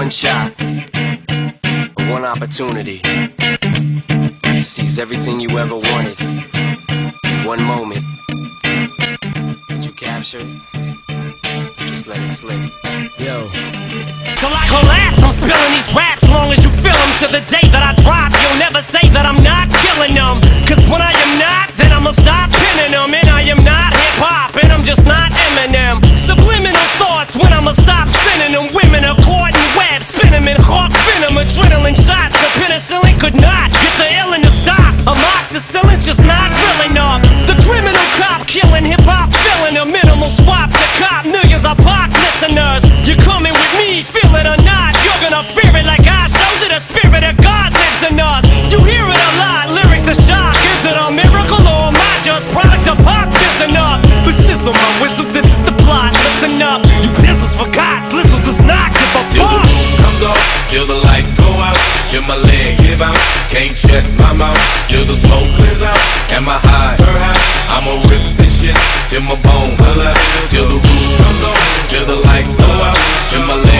one shot, one opportunity to seize everything you ever wanted in one moment. Did you capture it? Just let it slip. Yo. Till I collapse, I'm spilling these raps long as you feel them. To the day that I drop, you'll never say that I'm not killing them. Cause when I am not, then I'ma stop pinning them. And I am not hip-hop, and I'm just not Eminem. Subliminal thoughts when I'ma stop sending them. Women are caught in webs, spin them in hawk venom. Adrenaline shots, the penicillin could not get the illin to stop. Amoxicillin's just not real enough. The criminal cop killing hip-hop, filling a minimal swap to cop. Millions of pop listeners, you're coming with me, feel it or not. You're gonna fear it like I showed you. The spirit of God lives in us. You hear it a lot, lyrics the shock. Is it a miracle or am I just product of pop? Listen up, but sizzle my whistle, this is the plot. Listen up, you pizzles forgot, Slizzle does not give a Till the fuck. roof comes off, till the lights go out, till my leg give out, can't shut my mouth, till the smoke clears out. Am I high? I'ma rip this shit till my bones holla. Till the roof comes off, till the lights go out, till my leg